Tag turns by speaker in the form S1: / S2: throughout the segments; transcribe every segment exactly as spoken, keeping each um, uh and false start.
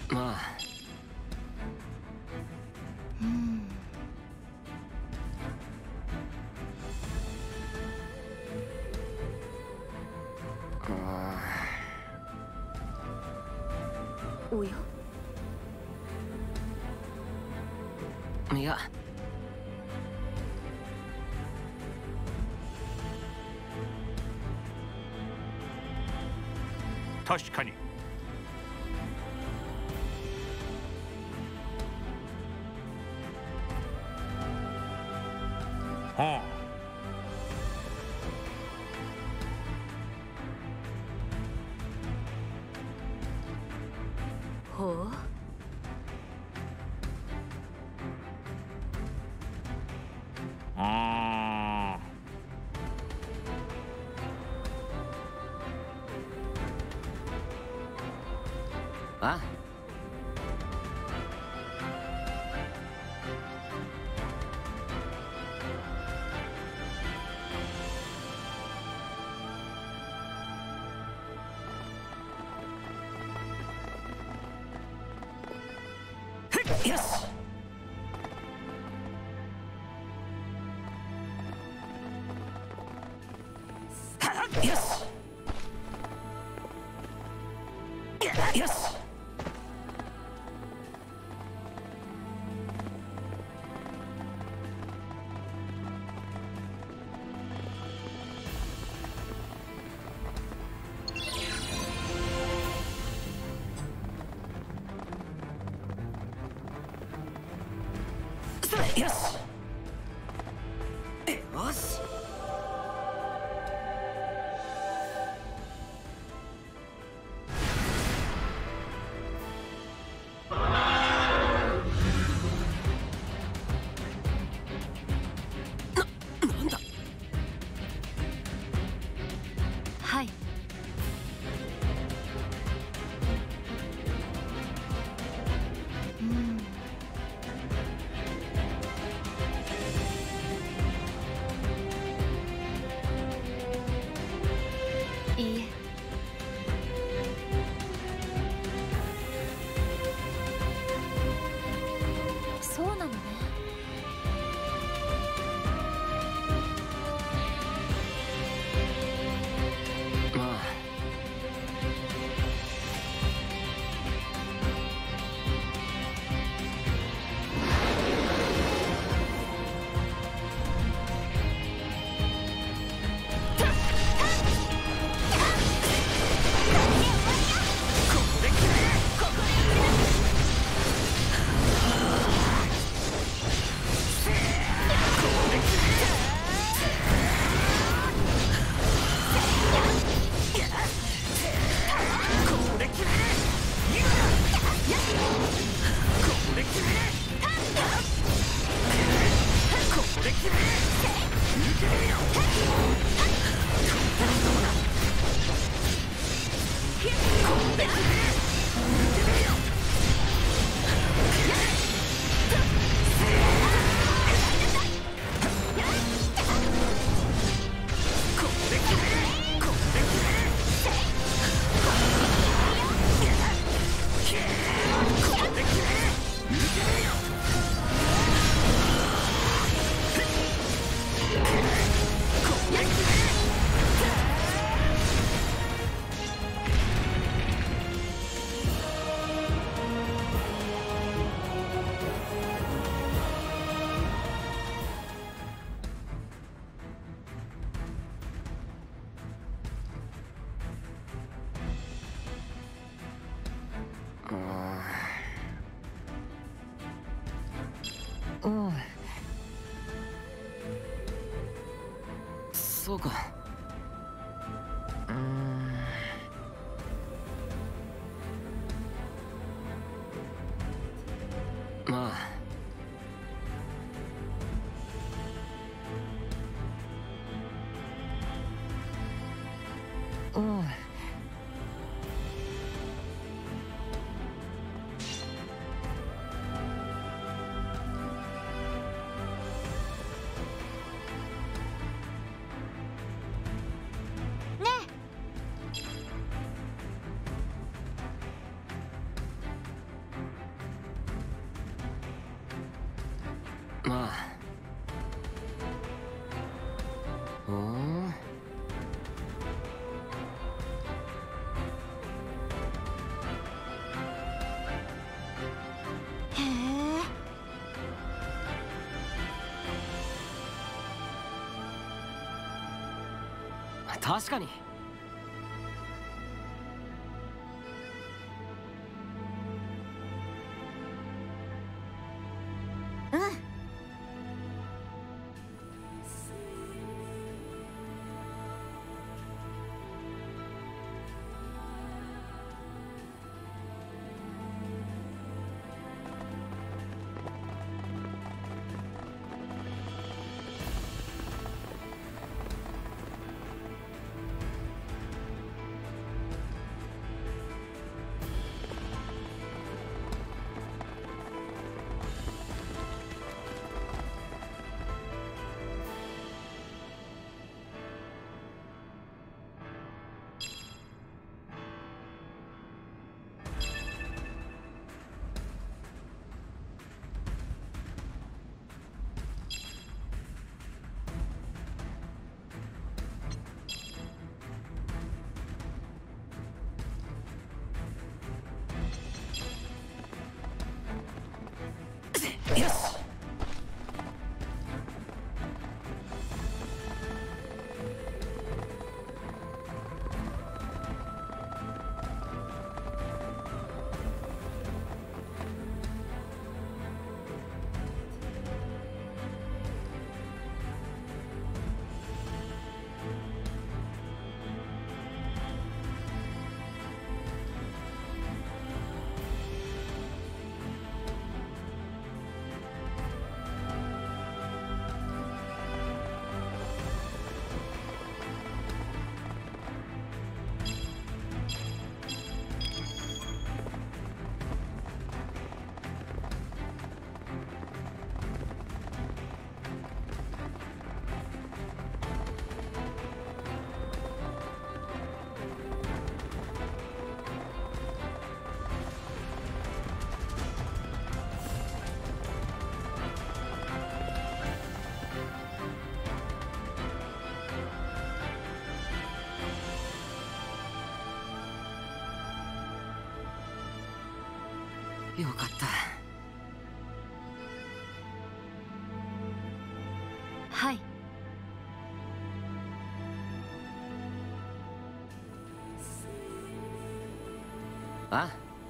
S1: まあ。
S2: うん。
S1: あ
S2: おや。
S1: いや。
S3: 確かに。はあ。
S2: ほう。
S3: あ
S1: あ。あよし。よし。よし。それよし。よし。なんだ。
S2: はい。うん。いいえ。そうなのね。
S1: まあ。うん。そうか。うーん。まあ。うん。
S4: まあ。おー、
S2: へえ。
S4: 確かに。
S2: うん。
S4: よし。よかった。
S2: はい。
S4: あ、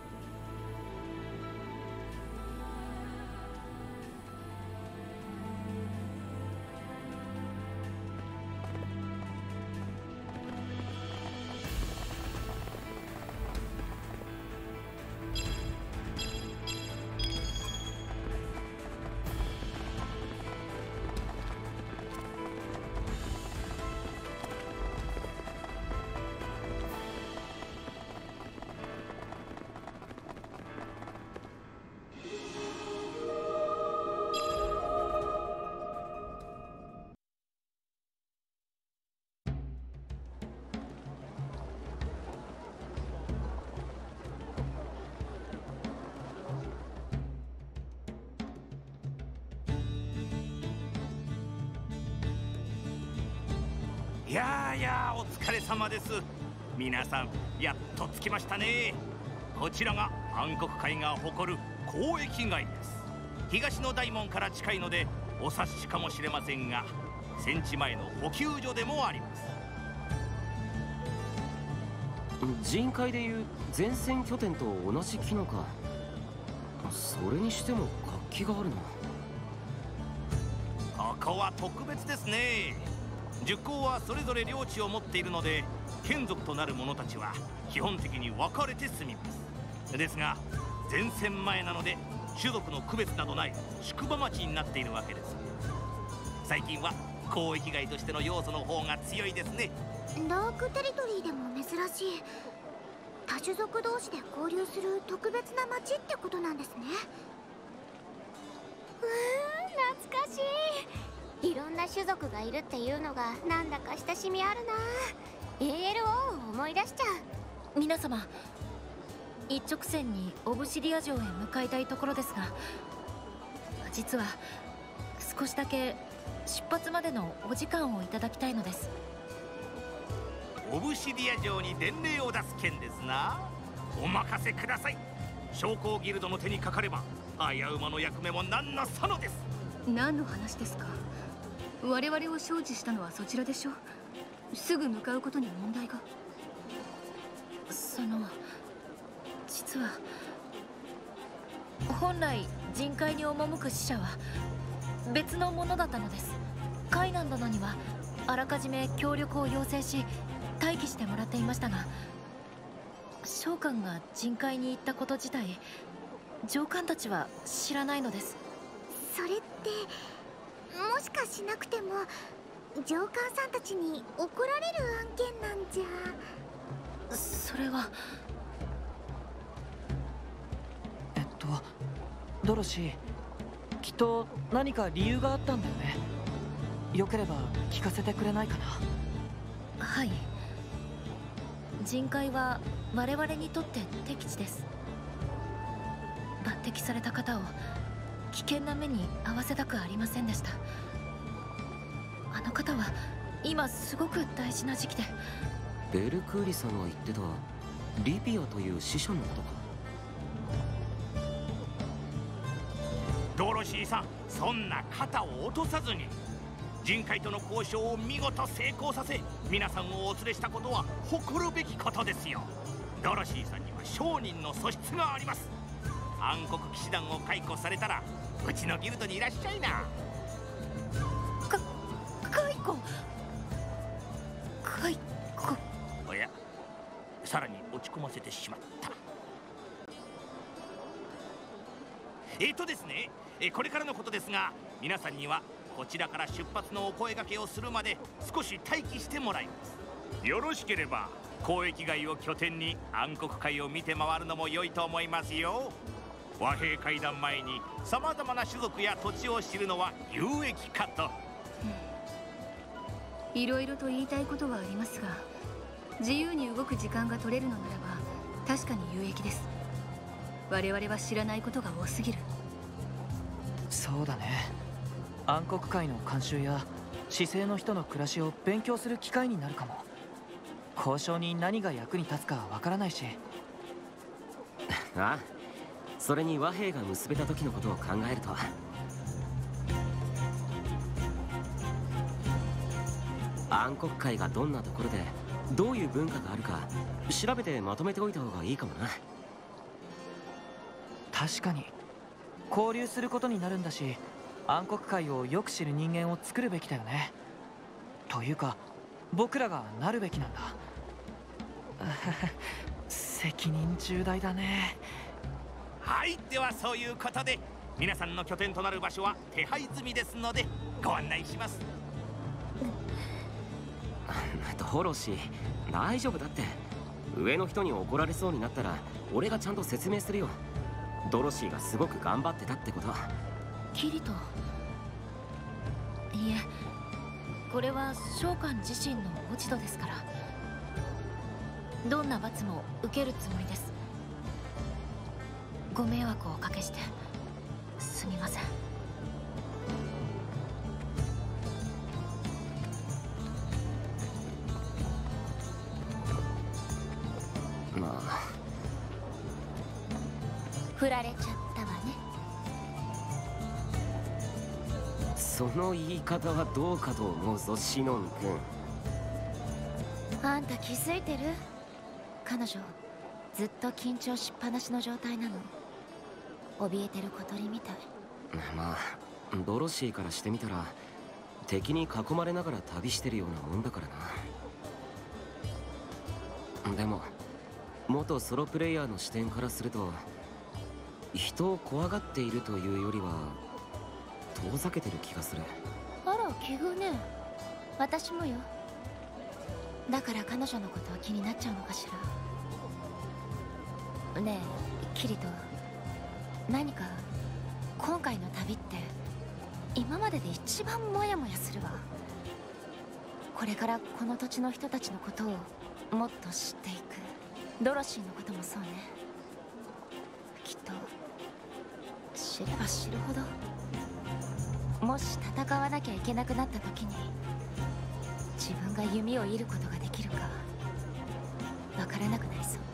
S3: いやーいやー、お疲れ様です。皆さんやっと着きましたね。こちらが暗黒海が誇る交易街です。東の大門から近いのでお察しかもしれませんが、戦地前の補給所でもあります。
S4: 人海でいう前線拠点と同じ機能か。それにしても活気があるな。
S3: ここは特別ですね。十行はそれぞれ領地を持っているので、眷属となる者たちは基本的に分かれて住みます。ですが前線前なので種族の区別などない宿場町になっているわけです。最近は交易街としての要素の方が強いですね。
S2: ダークテリトリーでも珍しい多種族同士で交流する特別な町ってことなんですね。
S5: うーん、懐かしい。いろんな種族がいるっていうのがなんだか親しみあるな。 エーエルオー を思い出しちゃう。
S2: 皆様、一直線にオブシディア城へ向かいたいところですが、実は
S1: 少しだけ出発までのお時間をいただきたいのです。
S3: オブシディア城に伝令を出す件ですな。お任せください。将校ギルドの手にかかれば危う間の役目も何のそのです。
S6: 何の話ですか。我々を承知したのはそちらでしょ。すぐ向かうことに問題が。
S1: その実は本来人海に赴く使者は別のものだったのです。カイナン殿にはあらかじめ協力を要請し待機してもらっていましたが、召喚が人海に行ったこと自体上官たちは知らないのです。
S2: それってもしかしなくても上官さんたちに怒られる案件なんじゃ。
S1: それは
S7: えっとドロシー、きっと何か理由があったんだよね。よければ聞かせてくれないかな。
S1: はい。人海は我々にとって敵地です。抜擢された方を危険な目に遭わせたくありませんでした。あの方は今すごく大事な時期で。
S4: ベルクーリさんが言ってたリピアという使者のことか。
S3: ドロシーさん、そんな肩を落とさずに人海との交渉を見事成功させ皆さんをお連れしたことは誇るべきことですよ。ドロシーさんには商人の素質があります。暗黒騎士団を解雇されたらうちのギルドにいらっしゃいな。
S1: か解雇解雇。
S3: おや、さらに落ち込ませてしまった。えっとですねえこれからのことですが、皆さんにはこちらから出発のお声掛けをするまで少し待機してもらいます。よろしければ交易街を拠点に暗黒海を見て回るのも良いと思いますよ。和平会談前にさまざまな種族や土地を知るのは有益かと。
S6: いろいろと言いたいことはありますが、自由に動く時間が取れるのならば確かに有益です。我々は知らないことが多すぎる。
S7: そうだね。暗黒界の慣習や市政の人の暮らしを勉強する機会になるかも。交渉に何が役に立つかわからないし。
S4: ああ、それに和平が結べた時のことを考えると、暗黒界がどんなところでどういう文化があるか調べてまとめておいた方がいいかもな。
S7: 確かに交流することになるんだし、暗黒界をよく知る人間を作るべきだよね。というか僕らがなるべきなんだ。責任重大だね。
S3: はい、ではそういうことで皆さんの拠点となる場所は手配済みですのでご案内します。
S4: ドロシー、大丈夫だって。上の人に怒られそうになったら俺がちゃんと説明するよ。ドロシーがすごく頑張ってたってこと。
S1: キリト。いえ、これは召喚自身の落ち度ですから、どんな罰も受けるつもりです。ご迷惑をおかけしてすみません。
S4: まあ
S5: 振られちゃったわね。
S4: その言い方はどうかと思うぞシノン君。
S5: あんた気づいてる？彼女ずっと緊張しっぱなしの状態なの。怯えてる小鳥みたい。
S4: まあドロシーからしてみたら敵に囲まれながら旅してるようなもんだからな。でも元ソロプレイヤーの視点からすると、人を怖がっているというよりは遠ざけてる気がする。
S5: あら奇遇ね。私もよ。だから彼女のことは気になっちゃうのかしら。ねえキリト、何か今回の旅って今までで一番モヤモヤするわ。これからこの土地の人たちのことをもっと知っていく。ドロシーのこともそうね。きっと知れば知るほどもし戦わなきゃいけなくなった時に自分が弓を射ることができるかわからなくなりそう。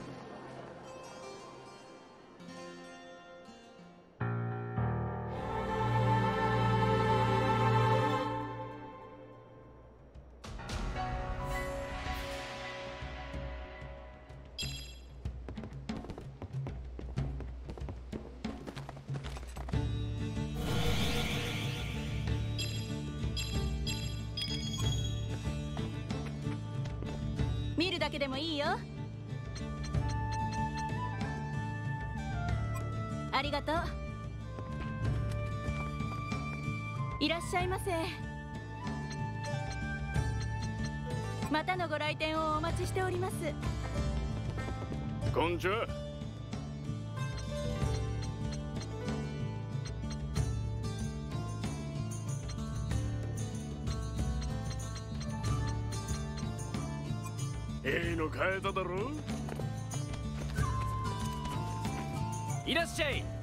S8: 見るだけでもいいよ。ありがとう。いらっしゃいませ。またのご来店をお待ちしております。
S9: こんにちは。いいの買えただろ。
S7: いらっしゃい。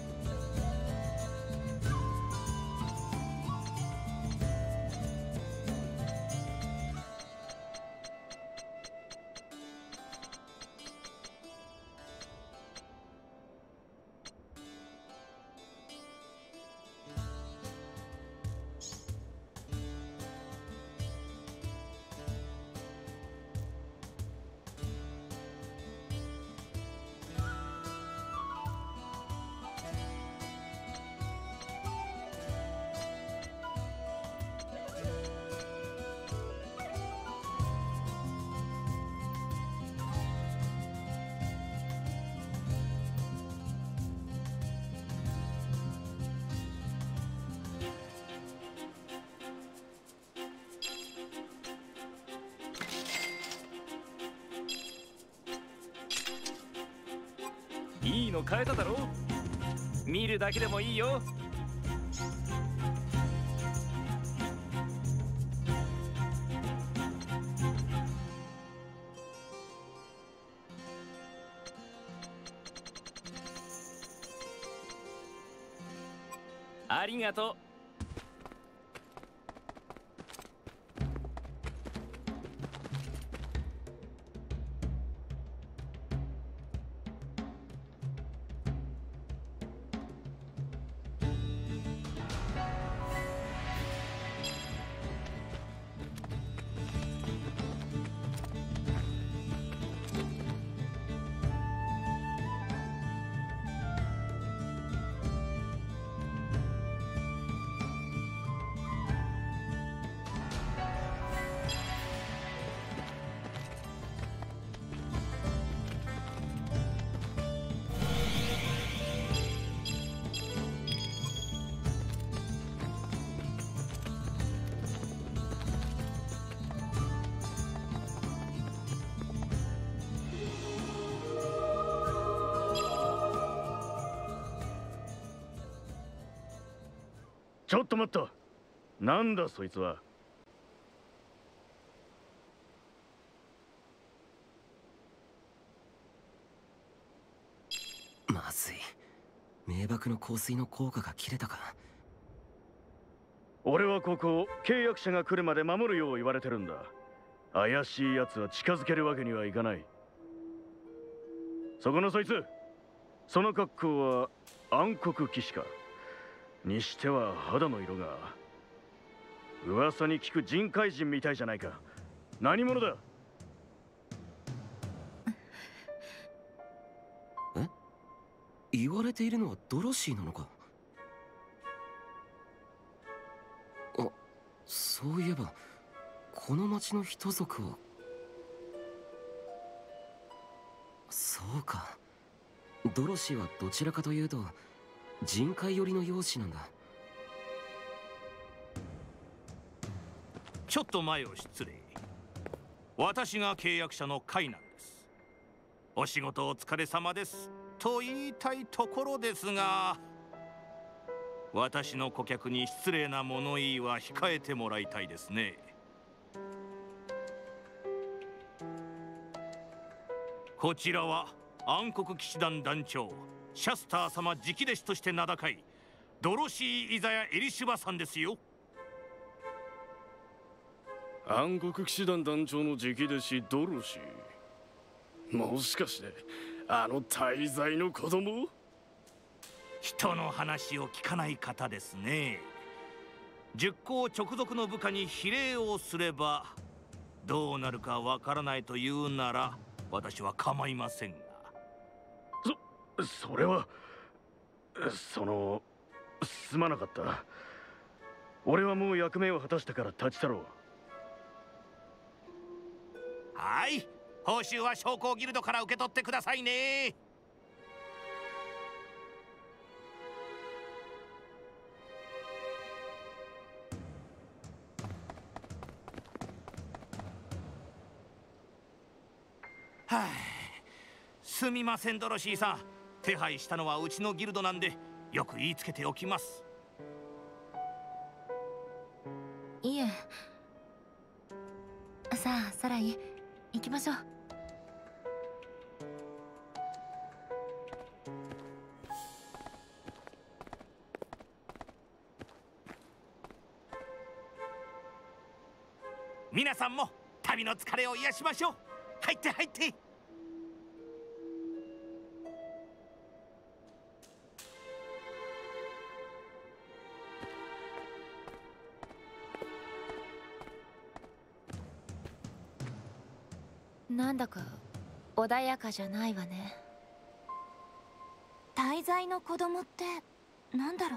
S7: いいの買えただろ。見るだけでもいいよ。ありがとう。
S9: ちょっと待った。なんだそいつは。
S4: まずい。名瀑の香水の効果が切れたか。
S9: 俺はここを契約者が来るまで守るよう言われてるんだ。怪しい奴は近づけるわけにはいかない。そこのそいつ、その格好は暗黒騎士か。にしては肌の色が噂に聞く人海人みたいじゃないか。何者だ。
S4: え？言われているのはドロシーなのか。あ、そういえばこの町の人族は。そうか、ドロシーはどちらかというと人海寄りの容姿なんだ。
S3: ちょっと前を失礼。私が契約者のカイナンです。お仕事お疲れ様ですと言いたいところですが、私の顧客に失礼な物言いは控えてもらいたいですね。こちらは暗黒騎士団団長シャスター様直弟子として名高いドロシー・イザヤ・エリシュバさんですよ。
S9: 暗黒騎士団団長の直弟子ドロシー。もしかしてあの大罪の子供？
S3: 人の話を聞かない方ですね。十行直属の部下に非礼をすればどうなるかわからないというなら私は構いませんが。
S9: そそれはそのすまなかった。俺はもう役目を果たしたから立ち去ろう。
S3: はい、報酬は将校ギルドから受け取ってくださいね。はあ、すみませんドロシーさん、手配したのはうちのギルドなんでよく言いつけておきます。
S1: いえ。さあサライ、行きましょう。
S3: 皆さんも旅の疲れを癒しましょう。入って入って。
S5: なんだか穏やかじゃないわね。
S2: 大罪の子供ってなんだろ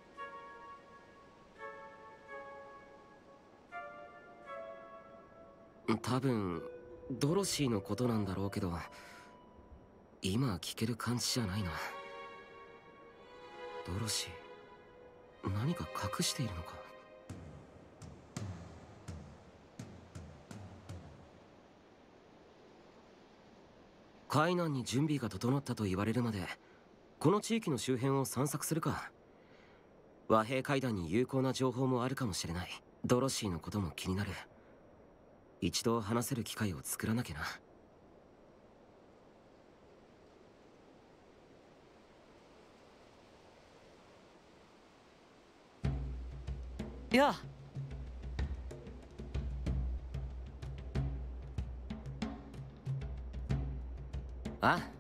S4: う。多分ドロシーのことなんだろうけど、今聞ける感じじゃないな。ドロシー何か隠しているのか。海南に準備が整ったと言われるまでこの地域の周辺を散策するか。和平会談に有効な情報もあるかもしれない。ドロシーのことも気になる。一度話せる機会を作らなきゃな。
S7: やあ
S4: ああ。